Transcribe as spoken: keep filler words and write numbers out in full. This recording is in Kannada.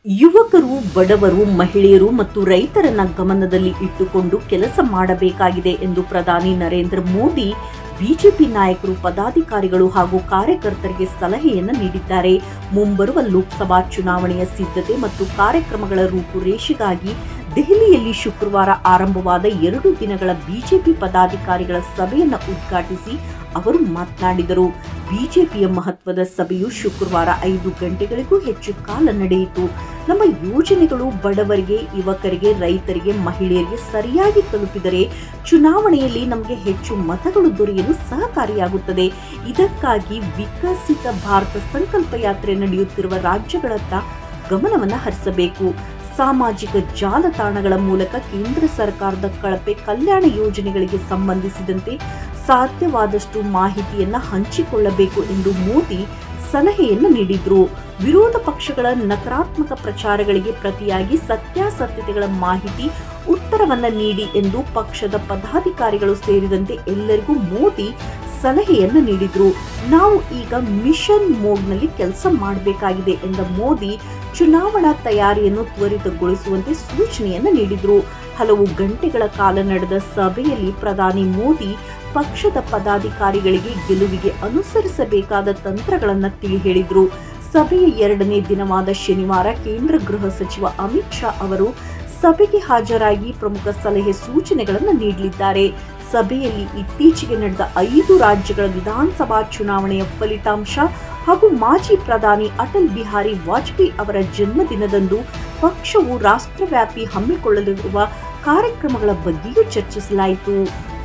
ಯುವಕರು, ಬಡವರು, ಮಹಿಳೆಯರು ಮತ್ತು ರೈತರನ್ನ ಗಮನದಲ್ಲಿ ಇಟ್ಟುಕೊಂಡು ಕೆಲಸ ಮಾಡಬೇಕಾಗಿದೆ ಎಂದು ಪ್ರಧಾನಿ ನರೇಂದ್ರ ಮೋದಿ ಬಿಜೆಪಿ ನಾಯಕರು, ಪದಾಧಿಕಾರಿಗಳು ಹಾಗೂ ಕಾರ್ಯಕರ್ತರಿಗೆ ಸಲಹೆಯನ್ನು ನೀಡಿದ್ದಾರೆ. ಮುಂಬರುವ ಲೋಕಸಭಾ ಚುನಾವಣೆಯ ಸಿದ್ಧತೆ ಮತ್ತು ಕಾರ್ಯಕ್ರಮಗಳ ರೂಪುರೇಷೆಗಾಗಿ ದೆಹಲಿಯಲ್ಲಿ ಶುಕ್ರವಾರ ಆರಂಭವಾದ ಎರಡು ದಿನಗಳ ಬಿಜೆಪಿ ಪದಾಧಿಕಾರಿಗಳ ಸಭೆಯನ್ನು ಉದ್ಘಾಟಿಸಿ ಅವರು ಮಾತನಾಡಿದರು. ಬಿಜೆಪಿಯ ಮಹತ್ವದ ಸಭೆಯು ಶುಕ್ರವಾರ ಐದು ಗಂಟೆಗಳಿಗೂ ಹೆಚ್ಚು ಕಾಲ ನಡೆಯಿತು. ನಮ್ಮ ಯೋಜನೆಗಳು ಬಡವರಿಗೆ, ಯುವಕರಿಗೆ, ರೈತರಿಗೆ, ಮಹಿಳೆಯರಿಗೆ ಸರಿಯಾಗಿ ತಲುಪಿದರೆ ಚುನಾವಣೆಯಲ್ಲಿ ನಮಗೆ ಹೆಚ್ಚು ಮತಗಳು ದೊರೆಯಲು ಸಹಕಾರಿಯಾಗುತ್ತದೆ. ಇದಕ್ಕಾಗಿ ವಿಕಸಿತ ಭಾರತ ಸಂಕಲ್ಪ ಯಾತ್ರೆ ನಡೆಯುತ್ತಿರುವ ರಾಜ್ಯಗಳತ್ತ ಗಮನವನ್ನು ಹರಿಸಬೇಕು. ಸಾಮಾಜಿಕ ಜಾಲತಾಣಗಳ ಮೂಲಕ ಕೇಂದ್ರ ಸರ್ಕಾರದ ಕಳಪೆ ಕಲ್ಯಾಣ ಯೋಜನೆಗಳಿಗೆ ಸಂಬಂಧಿಸಿದಂತೆ ಸಾಧ್ಯವಾದಷ್ಟು ಮಾಹಿತಿಯನ್ನ ಹಂಚಿಕೊಳ್ಳಬೇಕು ಎಂದು ಮೋದಿ ಸಲಹೆಯನ್ನು ನೀಡಿದ್ರು. ವಿರೋಧ ಪಕ್ಷಗಳ ನಕಾರಾತ್ಮಕ ಪ್ರಚಾರಗಳಿಗೆ ಪ್ರತಿಯಾಗಿ ಸತ್ಯಾಸತ್ಯತೆಗಳ ಮಾಹಿತಿ ಉತ್ತರವನ್ನ ನೀಡಿ ಎಂದು ಪಕ್ಷದ ಪದಾಧಿಕಾರಿಗಳು ಸೇರಿದಂತೆ ಎಲ್ಲರಿಗೂ ಮೋದಿ ಸಲಹೆಯನ್ನು ನೀಡಿದ್ರು. ನಾವು ಈಗ ಮಿಷನ್ ಮೋಡ್ನಲ್ಲಿ ಕೆಲಸ ಮಾಡಬೇಕಾಗಿದೆ ಎಂದ ಮೋದಿ ಚುನಾವಣಾ ತಯಾರಿಯನ್ನು ತ್ವರಿತಗೊಳಿಸುವಂತೆ ಸೂಚನೆಯನ್ನು ನೀಡಿದ್ರು. ಹಲವು ಗಂಟೆಗಳ ಕಾಲ ನಡೆದ ಸಭೆಯಲ್ಲಿ ಪ್ರಧಾನಿ ಮೋದಿ ಪಕ್ಷದ ಪದಾಧಿಕಾರಿಗಳಿಗೆ ಗೆಲುವಿಗೆ ಅನುಸರಿಸಬೇಕಾದ ತಂತ್ರಗಳನ್ನು ತಿಳಿ ಹೇಳಿದ್ರು. ಸಭೆಯ ಎರಡನೇ ದಿನವಾದ ಶನಿವಾರ ಕೇಂದ್ರ ಗೃಹ ಸಚಿವ ಅಮಿತ್ ಶಾ ಅವರು ಸಭೆಗೆ ಹಾಜರಾಗಿ ಪ್ರಮುಖ ಸಲಹೆ ಸೂಚನೆಗಳನ್ನು ನೀಡಲಿದ್ದಾರೆ. ಸಭೆಯಲ್ಲಿ ಇತ್ತೀಚೆಗೆ ನಡೆದ ಐದು ರಾಜ್ಯಗಳ ವಿಧಾನಸಭಾ ಚುನಾವಣೆಯ ಫಲಿತಾಂಶ ಹಾಗೂ ಮಾಜಿ ಪ್ರಧಾನಿ ಅಟಲ್ ಬಿಹಾರಿ ವಾಜಪೇಯಿ ಅವರ ಜನ್ಮದಿನದಂದು ಪಕ್ಷವು ರಾಷ್ಟ್ರವ್ಯಾಪಿ ಹಮ್ಮಿಕೊಳ್ಳಲಿರುವ ಕಾರ್ಯಕ್ರಮಗಳ ಬಗ್ಗೆಯೂ ಚರ್ಚಿಸಲಾಯಿತು.